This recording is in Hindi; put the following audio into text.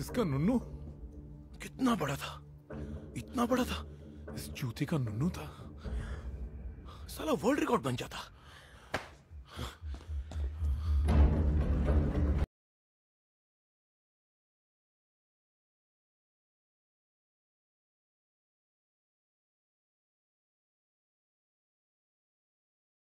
इसका नुन्नू कितना बड़ा था, इतना बड़ा था। इस जूते का नुन्नू था। साला वर्ल्ड रिकॉर्ड बन जाता।